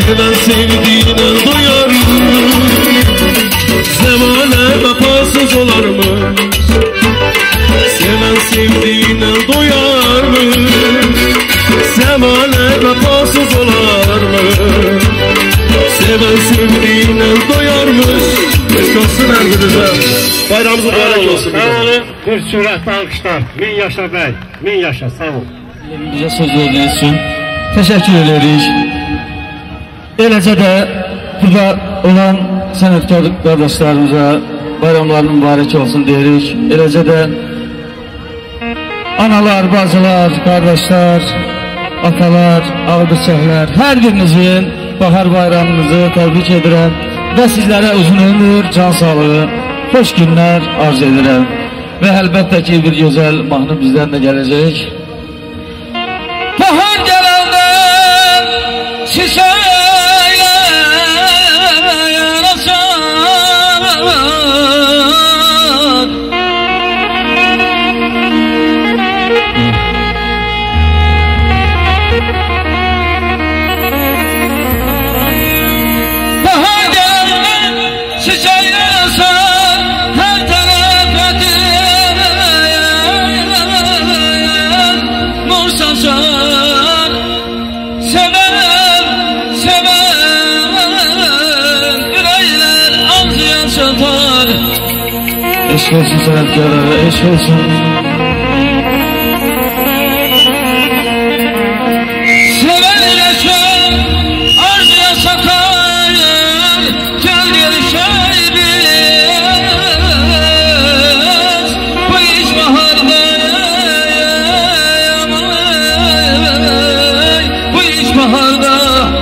Seven sevdiğine doyar mı? Zemane vefasız olar mı? Seven sevdiğine doyar mı? Zemane vefasız olar mı? Seven sevdiğine doyarmış. Eşk olsun her birinize. Bayramınız mübarek olsun. Sağ olun. Bir sürətli alkışlar. Min yaşa bəy. Min yaşa. Sağ olun. Bizə söz verdiyiniz üçün təşəkkür edirik. Eləcə də burada olan sənətkar qardaşlarımıza bayramlarının mübarək olsun deyirik. Eləcə də analar, bacılar, qardaşlar, atalar, ağbirçəklər, hər birinizin bahar bayramınızı təbrik edirəm və sizlərə uzun ömür, can sağlığı, xoş günlər arz edirəm və əlbəttə ki bir gözəl mahnı bizdən də gələcək. Bahar gələndə çiçəklə yaraşar Eşk olsun sənətkarlara, eşk olsun. Sevenle çok arzuya satar, gel görüşer biz. Bu iş baharda, bu iş baharda.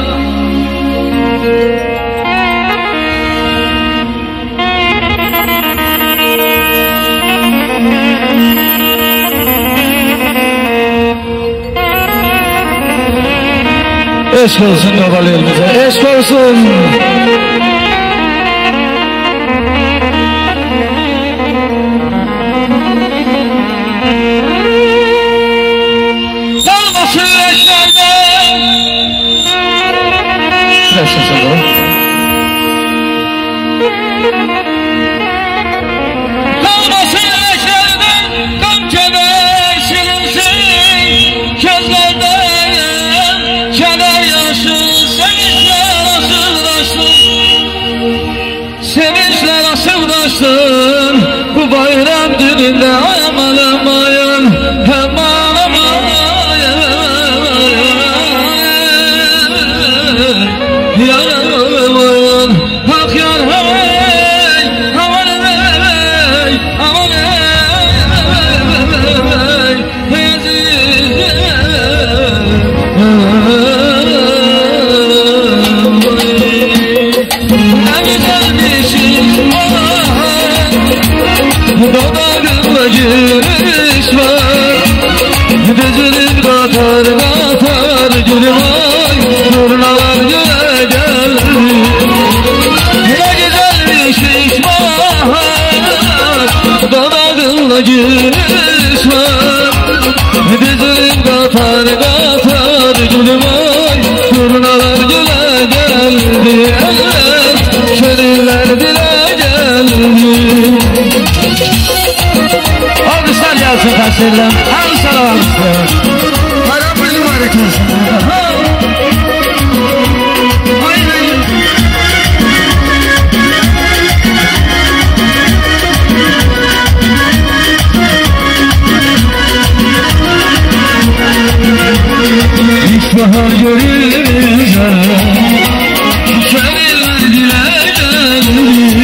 Eşk olsun Qabalı elimize, eşk olsun. Dalması eşlerde dalması eşlerde kan keder silinsin gözlerde. Keder yaşı sevinçler asıldaşsın, sevinçler asıldaşsın. Bu bayram gününde aman aman hem ağlamayın. Yaramayın hak yar hey aman hey aman hey dudağımda gülüş var, düzülüp katar katar gülüm ay, turnalar güle geldi. Ne güzel bir şiş var, dudağımda gülüş var, düzülüp katar katar gülüm ay, turnalar güle geldi. Şöyle dile geldi. Alkışlar gelsin karşılarım. Alkışlar alkışlar. Bayram mübarek olsun. Hiç bahar görünce şöyle dile geldi.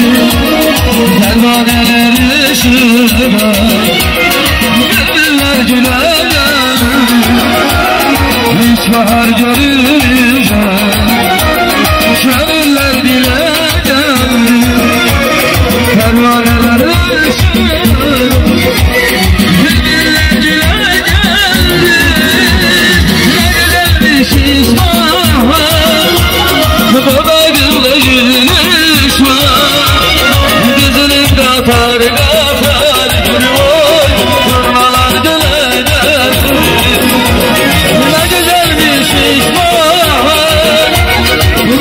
Pervaneler ışığında gönüller güler. Hiç bahar görünce şöyle dile geldi. Pervaneler ışığında gönüller güler geldi. Ne güzel bir şiş var, babamla gülüş var. Düzülüp katar katar gülüm oy, turnalar güler. Ne güzel bir şiş var,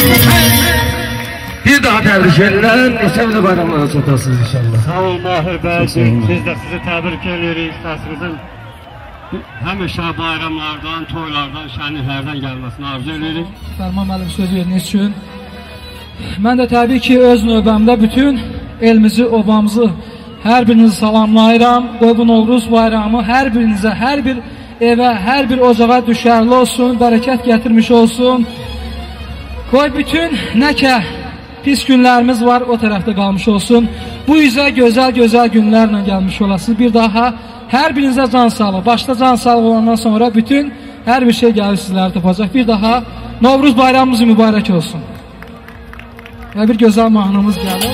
Bir daha tebrik edirəm. Neçə bayramlara çatasınız inşallah. Sağ ol Mahir bəyciğim. Biz də sizi təbrik edirik. Səsinizin həmişə bayramlardan, toylardan, şənliklərdən gəlməsini arzu edirik. Fərman müəllim söz veriniz üçün. Mən də təbii ki öz növbəmdə bütün elimizi, obamızı hər birinizi salamlayıram. Qoy bu Novruz bayramı hər birinizə, hər bir evə, hər bir ocağa düşərli olsun, bərəkət gətirmiş olsun. Qoy bütün nəkə pis günlərimiz var, o tərəfdə qalmış olsun. Bu üzə gözəl günlərlə gəlmiş olasınız. Bir daha hər birinizə can sağlığı, başda can sağlığı olandan sonra bütün hər bir şey gəlir sizləri tapacaq. Bir daha Novruz bayramımız mübarək olsun. Və bir gözəl mahnımız gəlir.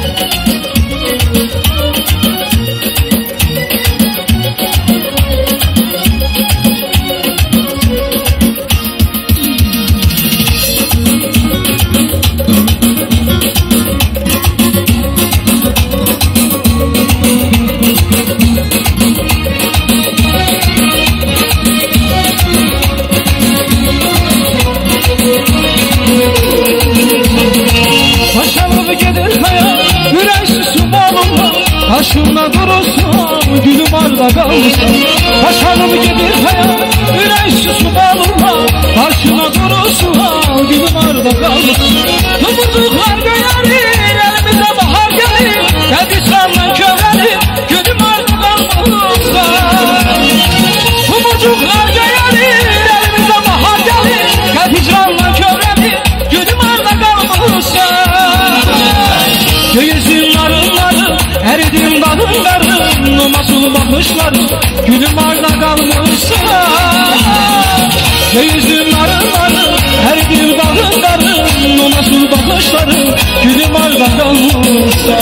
Başımda durursan, gülüm arda kalırsan. Başarım gelir hayat, yüreği susum alırma. Başına durursan, gülüm arda kalırsan. Tumurcuklar göğerir, elimize bahar gelir. Gedişlerle köverir, gülüm arda kalırsan. Tumurcuklar göğerir, elimize bahar gelir. Gedişlerle köverir, gülüm arda kalırsan. Göğüzün arınları, eridim dalınlarım, nasıl bakışlarım, gülüm arda kalmışsa. Göğüzüm arınlarım, eridim dalınlarım, nasıl bakışlarım, gülüm arda kalmışsa.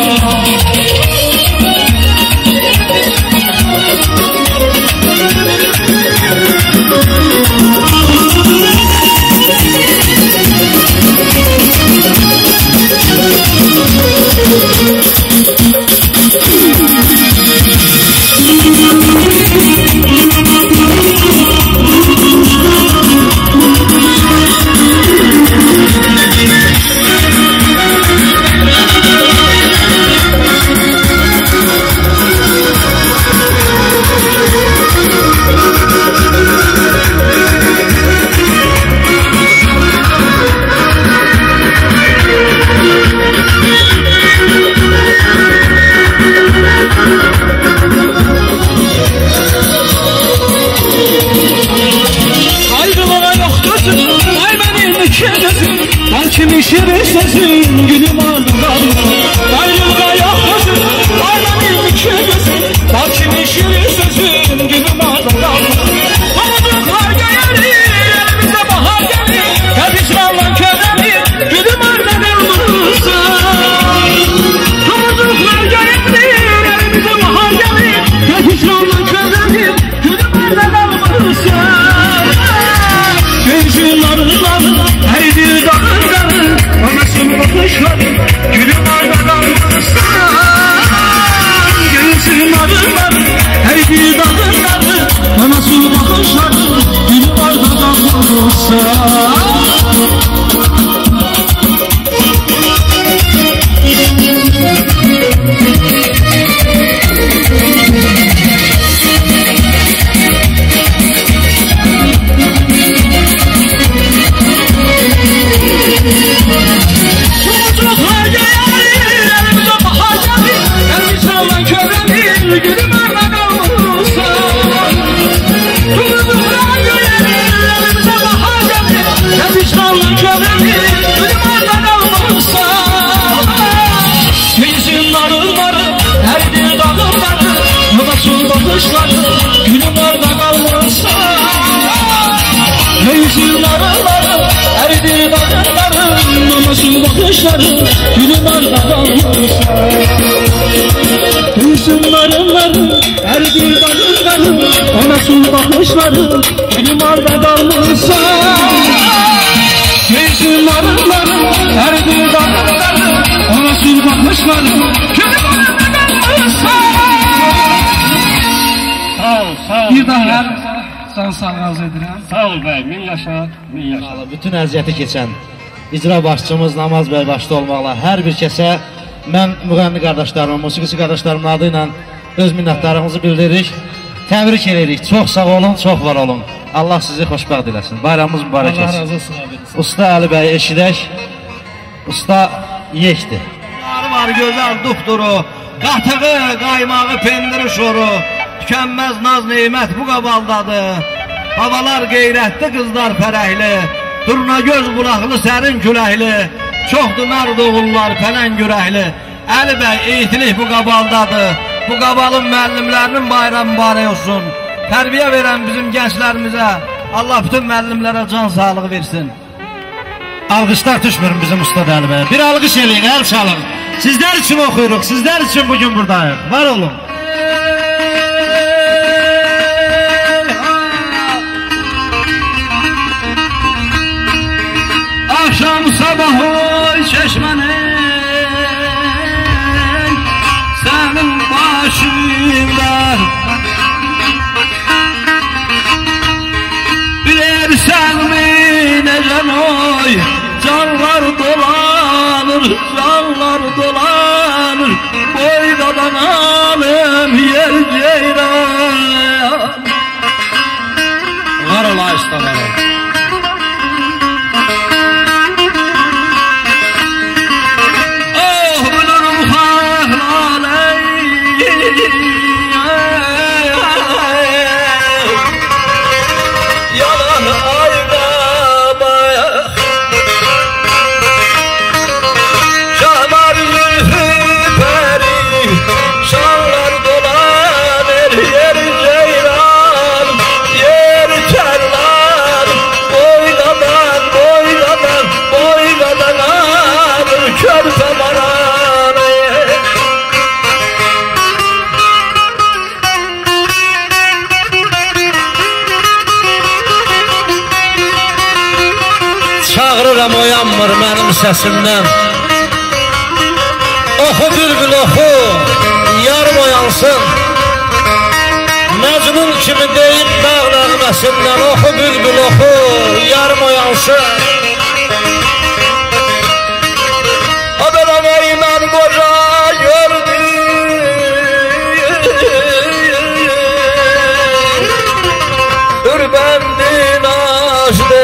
Kimi şirin sesin, gülüm arda kalmışsın. Ayrılığa yaklaşın, aynen iki gözün. Bak kimi şirin sesin, gülüm arda kalmışsın. Umuduklar göğerir, elimize bahar gelir. Yakışlarla körelir, gülüm arda kalmışsın. Umuduklar göğerir, elimize bahar gelir. Yakışlarla körelir, gülüm arda kalmışsın. Gözün arıları, her bir dağın anasın bakışları, gülüm arda kalmışsan. Gözün arıları, her bir dağın anasın bakışları, gülüm arda kalmışsan. Çocuklar göğerir, elimize bahar gelir. Elbiseyle körelir, gülüm arda kalmışsan. Çocuklar göğerir, elimize bahar gelir. Elbiseyle körelir, gülüm arda kalmışsan. Yüzün arıları, her bir dağları, nasıl bakışları, gülüm arda kalmışsan. Yüzün arıları, her bir dağları, nasıl bakışları, gülüm arda kalmışsan. Yüzün arıları, her bir dağları, nasıl bakışları, gülüm arda kalmışsan. Yüzün arıları, her bir dağları, nasıl bakışları, gülüm arda kalmışsan. Bir daha can sağ arzu edirəm. Sağ ol bəy, min yaşa, min yaşa. Bütün əziyyəti keçən icra başçımız Namaz bəy başda olmaqla hər bir kəsə mən müğənni qardaşlarımın, musiqisi qardaşlarımın adı ilə öz minnətdarlığımızı bildiririk. Təbrik edirik. Çox sağ olun, çox var olun. Allah sizi xoşbəxt eləsin. Bayramımız mübarək olsun. Allah razı olsun abi. Usta Əli bəy eşidək. Usta yekdir. Var gözəl duxduru, qatığı, qaymağı, pendiri şoru, tükənməz naz neymət bu qabaldadır. Havalar qeyrətli, qızlar fərəhli, durna göz qulaqlı, sərin küləkli, çoxdur mərd oğullar, pələng ürəkli. Əli bəy eğitilik bu qabaldadır. Bu qabalın müəllimlərinin bayramı mübarək olsun. Tərbiyə verən bizim gənclərimizə Allah bütün müəllimlərə can sağlığı versin. Alqışlar düşmürüm bizim Usta Əli bəyə. Bir alqış eləyin, əl çalın. Sizlər üçün oxuyuruq, sizlər üçün bugün buradayıq. Var olun. Akşam sabah oy çeşmenin senin başında bilirsen mi necen oy canlar dolanır, canlar dolanır boydadan alım yer ceyran. Var ola işte var. Çağırıram oyanmır mənim səsimdən. Oxu bülbül oxu, yarım oyansın. Məcnun kimi deyib dağ nəğməsindən. Oxu bülbül oxu, yarım oyansın. Adalamayı mən qoca gördüm, ürbəndin açdı.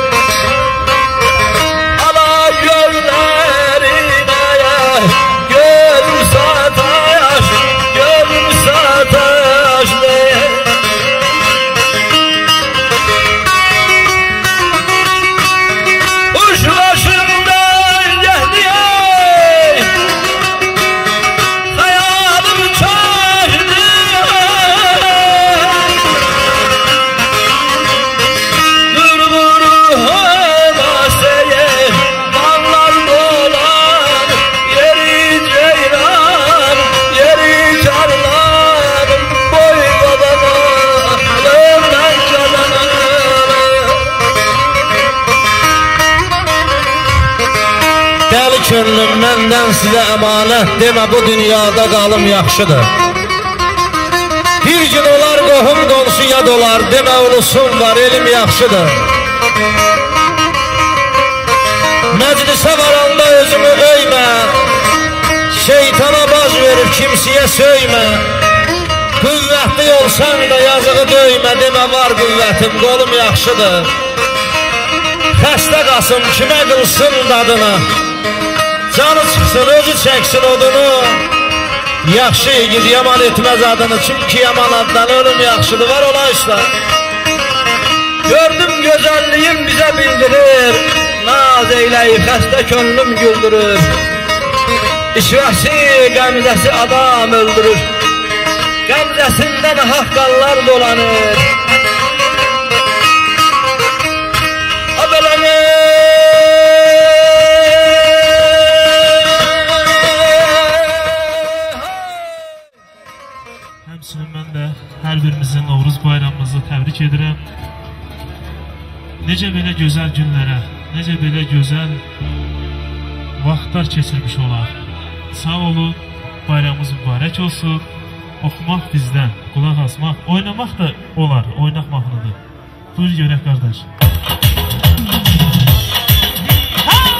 Könlüm məndən sizə əmanət, demə bu dünyada qalım yaxşıdır. Bir gün olar qohum qonşu yad olar, demə ulusun var, elim yaxşıdır. Məclisə varanda özümü öymə, şeytana baş verib kimsiyə söymə. Qüvvətli olsan da yazığı döymə, demə var qüvvətim, qolum yaxşıdır. Xəstə qasım kimə qılsın dadını, canı çıxsın, özü çəksin odunu. Yaxşı igid yaman etməz adını, çünki yaman addan ölüm yaxşıdır. Var ola işte. Gördüm gözəlliyim bizə bildirir, naz eyləyib xəstə könlüm güldürür. İşvəsi, qəmzəsi adam öldürür, qəmzəsindən haqqallar dolanır. Həmçinin mən də hər birimizin Novruz bayramımızı təbrik edirəm. Necə belə gözəl günlərə, necə belə gözəl vaxtlar keçirmiş olar. Sağ olun, bayramımız mübarək olsun. Oxumaq bizdən, qulaq asmaq, oynamaq da olar, oynaq mahnıdır. Buyur görək qardaş.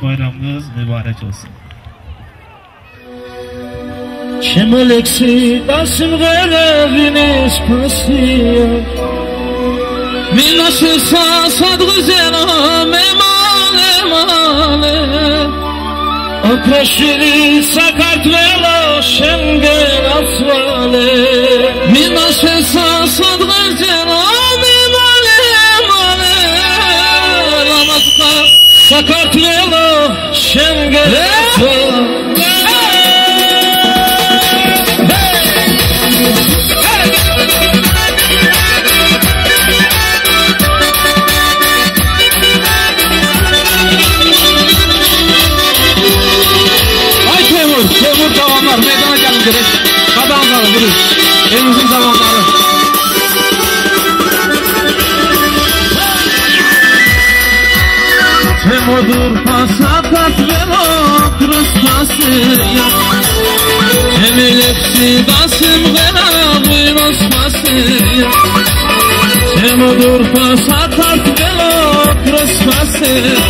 bayramınız mübarek olsun. Şemaleksi dasım garabiniz pasiya Min aşırsa sadığı zenam emal emale Apreşiri sakart vela şengel asvale Min aşırsa sadığı zenam emale emale Lamazka sakart vela şengel asvale Temur tamamlar, meydana gelin gerek. Kazanlar, buyurun. En uzun zamanları. Temurdur pasakat vela krastasıya Emilepsi dasım vera buyuruz pasıya Temurdur pasakat vela krastasıya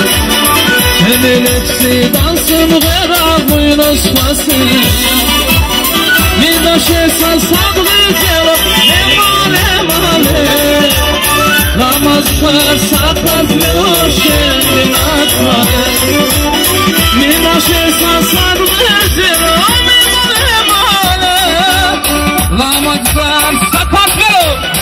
Emilepsi dasım vera buyuruz pasıya Minaşe sasadığı zelo emale emale Namazlar sakat ve şerin atmadı Minaşe sasadığı zelo emale emale Namazlar sakat ve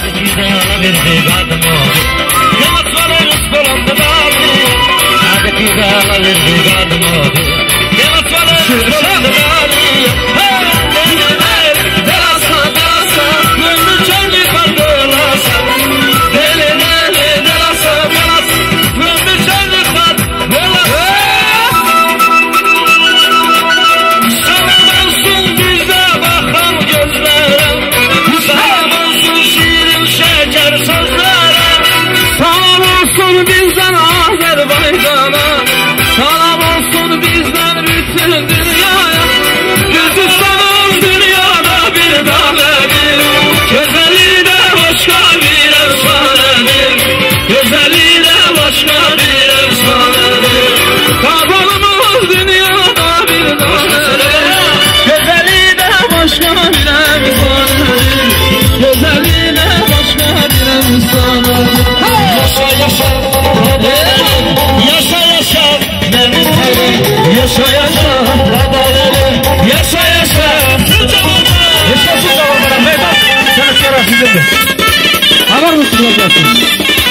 bizden Azerbaycan'a Salam olsun bizden bütün dünyaya Gürcistan'ın dünyada bir davedir Güzelliği de başka bir efsanedir Güzelliği de başka bir efsanedir Kabalımız dünyada bir davedir Güzelliği de başka bir efsanedir Güzelliği de başka bir efsanedir Yaşa yaşa Yaşa yaşa Yaşa yaşa Yaşa yaşa Yaşasın zamanlara meydan. Sen şerefsizdir. Haber mısın olacaksın?